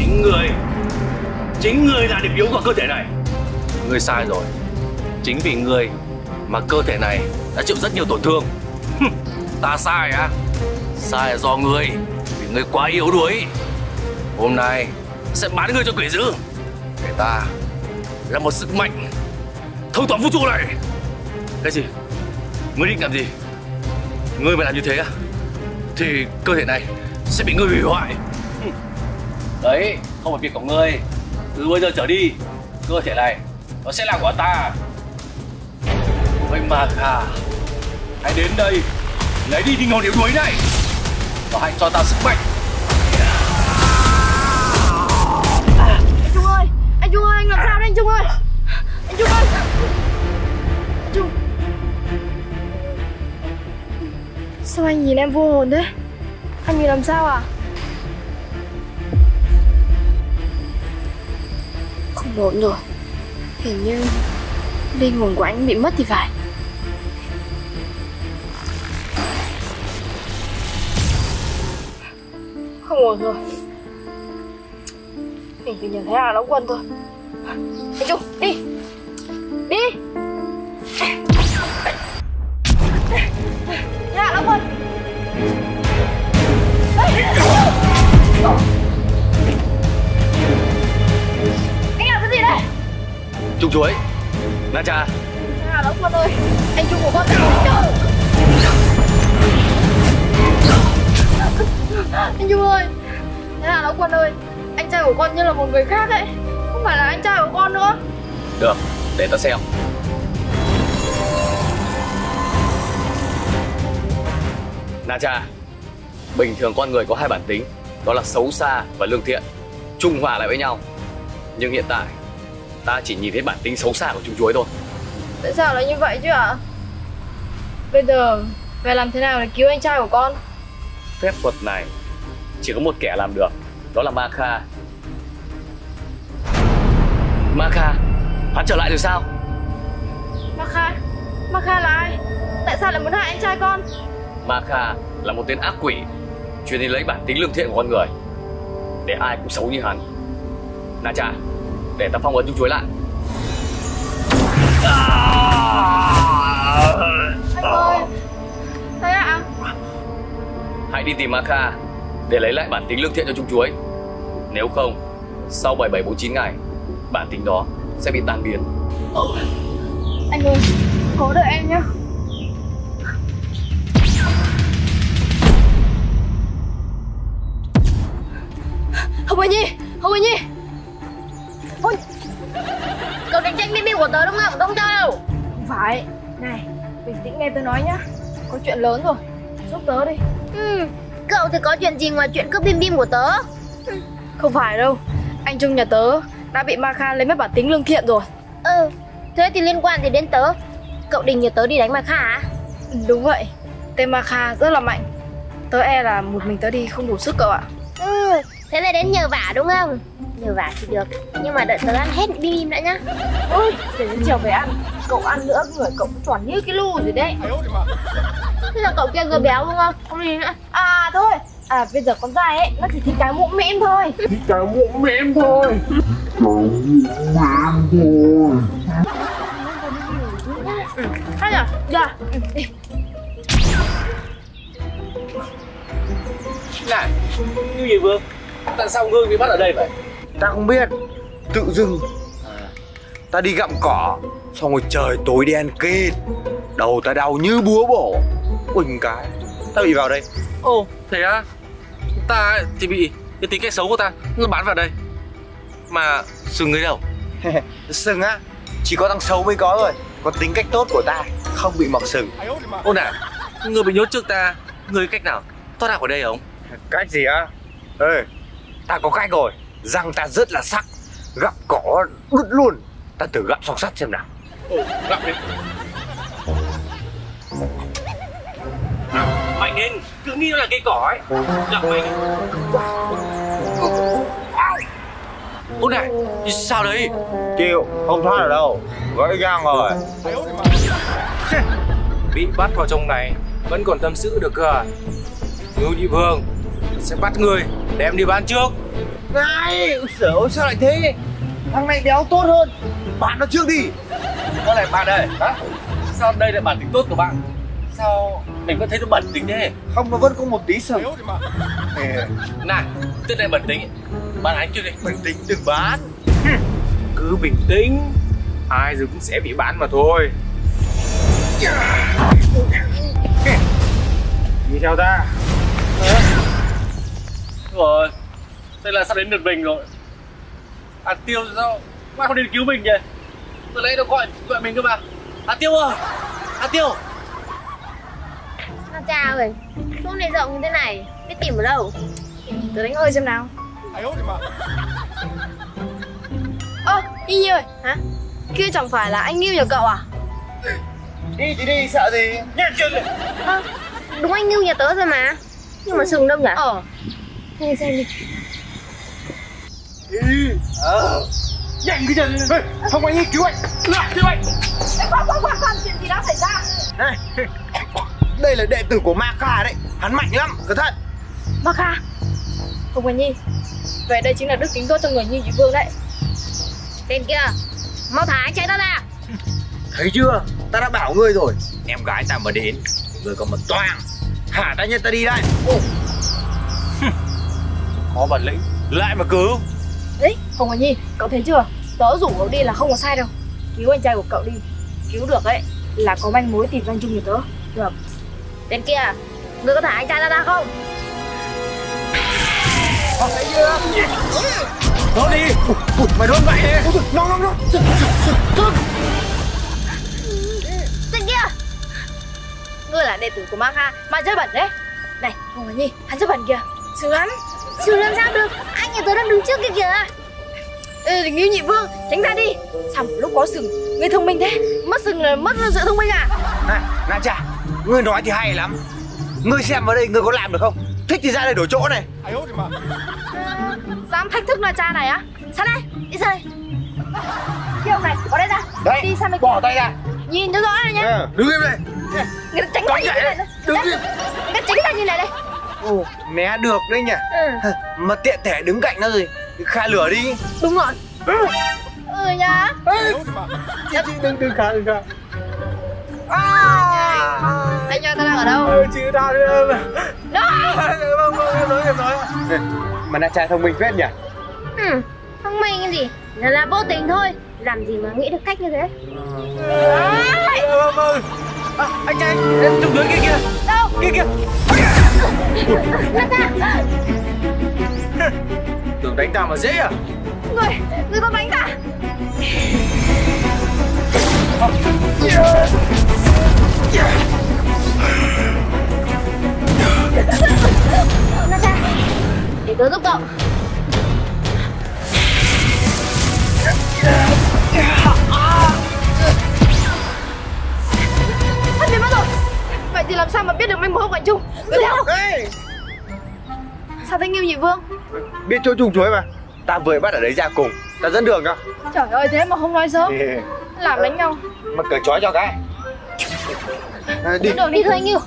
Chính ngươi là điểm yếu của cơ thể này. Ngươi sai rồi. Chính vì ngươi mà cơ thể này đã chịu rất nhiều tổn thương. Ta sai á? Sai là do ngươi, vì ngươi quá yếu đuối. Hôm nay sẽ bán ngươi cho quỷ dữ, để ta là một sức mạnh thâu tóm vũ trụ này. Cái gì? Ngươi định làm gì? Ngươi mà làm như thế á thì cơ thể này sẽ bị ngươi hủy hoại. Đấy, không phải việc của ngươi. Từ bây giờ trở đi, cơ thể này nó sẽ là của ta. Vậy mà Kha, hãy đến đây lấy đi tinh hồn yếu đuối này và hãy cho ta sức mạnh. Anh Trung ơi, anh làm sao đấy anh Trung ơi? Anh Trung ơi, anh Trung, sao anh nhìn em vô hồn thế? Anh bị làm sao à? Không ổn rồi, hình như linh hồn của anh bị mất thì phải. Không ổn rồi, mình chỉ nhìn thấy là Lão Quân thôi. Anh Trung, đi đi. Dạ Lão Quân. Anh làm cái gì đây? Trung chuối, Na Cha. Dạ Lão Quân ơi, anh Trung của con. Anh Trung ơi, thế là Lão Quân ơi, anh trai của con như là một người khác ấy, không phải là anh trai của con nữa. Được, để ta xem. Na Cha, bình thường con người có hai bản tính, đó là xấu xa và lương thiện, trung hòa lại với nhau. Nhưng hiện tại ta chỉ nhìn thấy bản tính xấu xa của Trung chuối thôi. Tại sao lại như vậy chứ ạ? Bây giờ phải làm thế nào để cứu anh trai của con? Phép thuật này chỉ có một kẻ làm được, đó là Ma Kha. Ma Kha, hắn trở lại rồi sao? Ma Kha là ai? Tại sao lại muốn hại anh trai con? Ma Kha là một tên ác quỷ, chuyên đi lấy bản tính lương thiện của con người, để ai cũng xấu như hắn. Na Cha, để ta phong ấn Trung chuối lại. Anh ơi, thế ạ? Hãy đi tìm Ma Kha để lấy lại bản tính lương thiện cho Trung chuối. Nếu không, sau 7749 ngày, bản tính đó sẽ bị tan biến. Anh ơi, cố đợi em nhé. Hồng Quỳnh Nhi, ôi, cậu định tranh BB của tớ đúng không? Không cho đâu. Không phải. Này, bình tĩnh nghe tớ nói nhá. Có chuyện lớn rồi, giúp tớ đi. Cậu thì có chuyện gì ngoài chuyện cướp bim của tớ? Không phải đâu, anh Trung nhà tớ đã bị Ma Kha lấy mất bản tính lương thiện rồi. Thế thì liên quan gì đến tớ? Cậu định nhờ tớ đi đánh Ma Kha à? Đúng vậy, tên Ma Kha rất là mạnh. Tớ e là một mình tớ đi không đủ sức cậu ạ. Thế là đến nhờ vả đúng không? Nhờ vả thì được, nhưng mà đợi tớ ăn hết bim đã nhá. Ôi, để đến chiều về ăn. Cậu ăn nữa, người cậu tròn như cái lu rồi đấy. Thế là cậu kia người béo đúng không? Không đi nữa. À thôi, bây giờ con dai ấy, nó chỉ thích cái mũm mĩm thôi. Hay à? Dạ. Đi. Này, Ngưu Nhị Vương, tại sao ngươi bị bắt ở đây vậy? Ta không biết, tự dưng ta đi gặm cỏ, xong rồi trời tối đen kịt, đầu ta đau như búa bổ. Uỳnh cái, ta bị vào đây. Ồ, thế á? Ta thì bị cái tính cách xấu của ta nó bán vào đây. Mà sừng ấy đâu? Sừng á, chỉ có thằng xấu mới có rồi. Còn tính cách tốt của ta không bị mọc sừng. Ô nè, ngươi bị nhốt trước ta, ngươi cách nào thoát ra khỏi đây không? Cách gì á? Ê, ta có cách rồi. Răng ta rất là sắc, gặm cỏ đứt luôn. Ta thử gặm song sắt xem nào. Gặm đi. Mạnh lên, cứ nghĩ nó là cây cỏ ấy. Gặm mạnh. Ô này, sao đấy? Chịu, không thoát ở đâu. Gãy gang rồi. Bị bắt vào trong này vẫn còn tâm sự được cơ à? Ngưu Nhị Vương sẽ bắt người đem đi bán trước. Này, ôi sao lại thế? Thằng này béo tốt hơn. Bạn nó trước đi. Có này bạn ơi, hả? Sao đây là bản tính tốt của bạn? Sao mình vẫn thấy nó bẩn tính thế? Không, nó vẫn có một tí sừng. Này, tên này bẩn tính. Bạn anh chưa đi. Bình tĩnh đừng bán. Cứ bình tĩnh, ai rồi cũng sẽ bị bán mà thôi. Đi theo ta. Rồi, đây là sắp đến lượt mình rồi. Tiêu sao mai không đến cứu mình nhỉ? Từ nãy nó gọi mình cơ mà. Tiêu ơi, Tiêu. Chào rồi, chỗ này rộng như thế này, biết tìm ở đâu? Tớ đánh hơi xem nào. Nhi Nhi ơi. Hả? Kia chẳng phải là anh Ngưu nhà cậu à? Đi thì đi, sợ gì? Nhét chân này. Đúng anh Ngưu nhà tớ rồi mà. Nhưng mà sừng đâu nhỉ? Thế xem đi. Nhanh cái chân lên. Không anh ấy cứu anh. Lại cứu anh. Khoan, chuyện gì đã xảy ra? Này, đây là đệ tử của Ma Kha đấy. Hắn mạnh lắm, cẩn thận. Ma Kha. Hồng Quỳnh Nhi, vậy đây chính là đức tính tốt cho người như chị Vương đấy. Tên kia, mau thả anh trai ta ra. Thấy chưa? Ta đã bảo ngươi rồi. Em gái ta mà đến, ngươi còn một toang. Thả ta nhân ta đi đây. Có bản lĩnh, Lại mà cứu. Đấy, Hồng Quỳnh Nhi, cậu thấy chưa? Tớ rủ cậu đi là không có sai đâu. Cứu anh trai của cậu đi. Cứu được ấy là có manh mối tìm danh chung của tớ. Được. Tên kia, ngươi có thả anh trai ta ra không? Thấy chưa? Nó đi. Mày đốt vậy đi. Nó. Tên kia, Ngươi là đệ tử của Ma Kha mà chơi bẩn đấy. Này, Hồng Quỳnh Nhi, hắn chơi bẩn kìa. Sướng lắm. xử làm sao được? Anh nhà tớ đang đứng trước kia kìa. Ê, Ngưu Nhị Vương, tránh ra đi. Sao một lúc có sừng, ngươi thông minh thế? Mất sừng là mất sự thông minh à? Này, Na Cha, ngươi nói thì hay lắm. Ngươi xem vào đây, ngươi có làm được không? Thích thì ra đây đổi chỗ này. Dám thách thức Na Cha này á? Sao đây? Đi ra đây. Kia ông này, bỏ đây ra. Đấy, Đi sang bên bỏ tay ra. Nhìn cho rõ này nhá. Đứng im đây. Người ta tránh ra như thế này. Đứng im. Người ta tránh ra như này đây. Ồ, né được đấy nhỉ. Mà tiện thể đứng cạnh nó rồi. Khai lửa đi. Đúng rồi. Nhá. Chị đừng khai. Anh ơi, ta đang ở đâu? Chị ta đi Đó. em nói. Mà Na Cha thông minh phết nhỉ. Thông minh cái gì? Là vô tình thôi. Làm gì mà nghĩ được cách như thế? Anh trai, em trông đứa kia kìa. Đâu? Kia. Na Cha. Tưởng đánh ta mà dễ à? Người ta đánh ta. Na Cha, để tớ giúp cậu. Hắn biến mất rồi. Vậy thì làm sao mà biết được manh mối của anh Trung? Đuổi theo. Ê, Sao thế Ngưu Nhị Vương? biết chỗ trùng chuối mà. Ta vừa bắt ở đấy ra cùng. Ta dẫn đường cho. Trời ơi, thế mà không nói sớm. Làm đánh nhau. Mà cởi trói cho cái. Đi. Đi thôi anh Ngưu.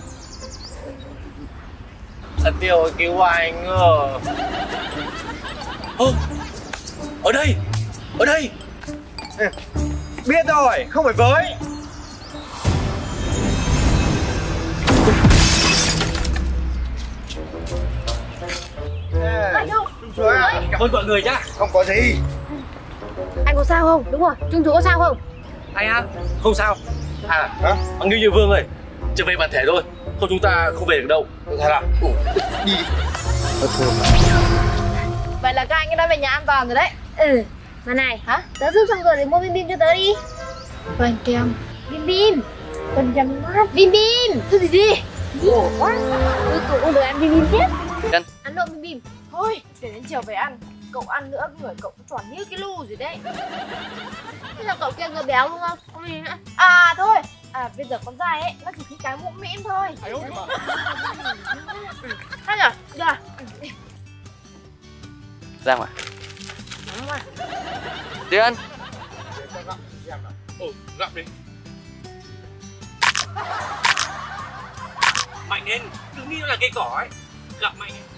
Tiêu cứu anh. Ở đây. Biết rồi, không phải với. Anh Trung. Trùng chuối à? Cảm ơn mọi người nhá. Không có gì. Anh có sao không? Đúng rồi, Trung chú có sao không? Anh á, không sao. Hả? Anh Ngưu Như Vương ơi, trở về bản thể thôi. Không chúng ta không về được đâu. Thật à? Đi. Vậy là các anh đã về nhà an toàn rồi đấy. Mà này, Hả? tớ giúp xong rồi thì mua bim bim cho tớ đi. Vâng, kem. Bim bim. Cần chăm mát. Bim bim. Thôi thì đi. Khổ quá. Tôi cũng được ăn bim bim tiếp. Ăn. Ăn nộm bim bim. Thôi, để đến chiều về ăn. Cậu ăn nữa, người cậu cũng tròn như cái lu rồi đấy. Thế là cậu kia người béo đúng không? Không gì nữa. À thôi, bây giờ con dai ấy, nó chỉ khi cái mũm mĩm thôi. Hay nhở? Được à? Ra ngoài. Đúng rồi. Tiên. Gặm đi. Mạnh lên, đừng nghĩ nó là cây cỏ ấy. Gặm mạnh lên.